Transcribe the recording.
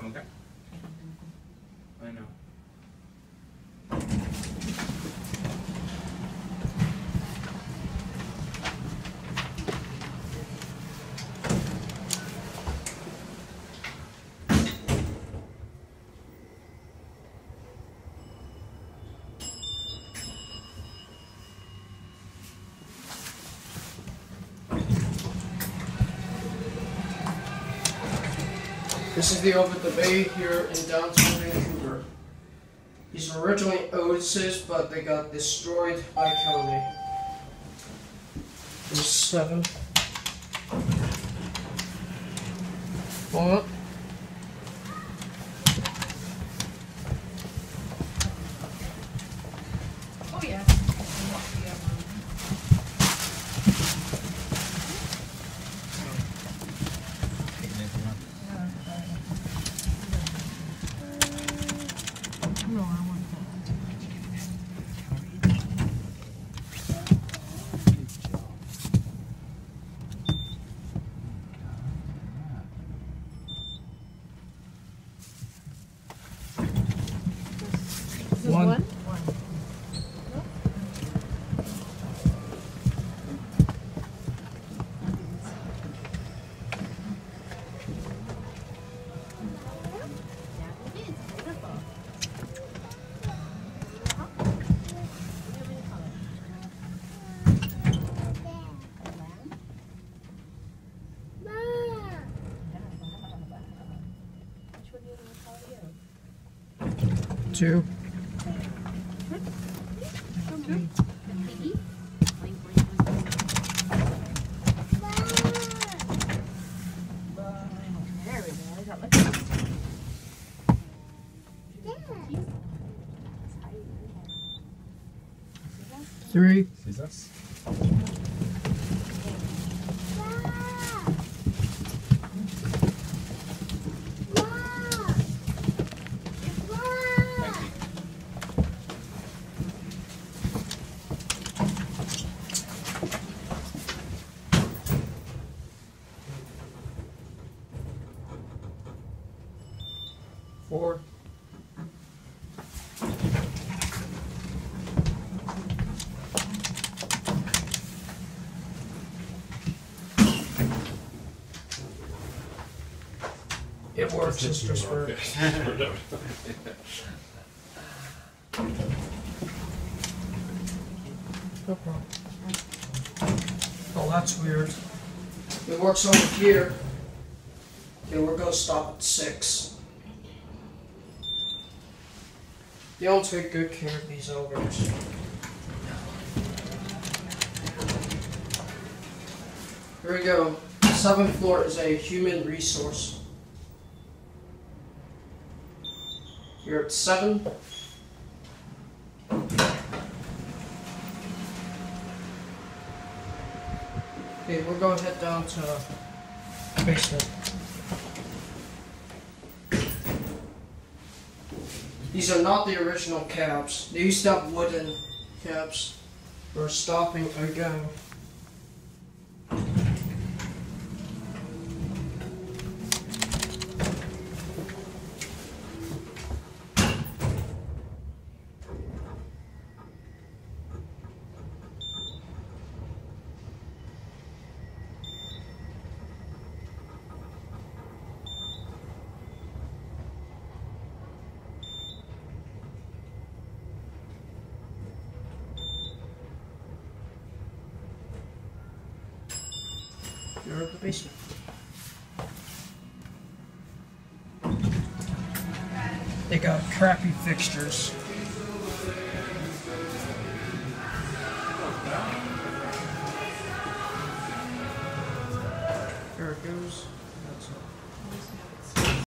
Okay. I know. This is the Over the Bay here in downtown Vancouver. These were originally Otis's, but they got destroyed by Kone. There's 7. What? Oh yeah. No, I want that. This is one? Two. Three. Jesus. Four. It works, it's just for... No problem. Oh, that's weird. It works over here. Okay, we're gonna stop at 6. You don't take good care of these ogres. Here we go. 7th floor is a human resource. You're at 7. Okay, we're going to head down to the basement. These are not the original cabs. They used to have wooden cabs. We're stopping again. You're at the basement. They got crappy fixtures. There it goes.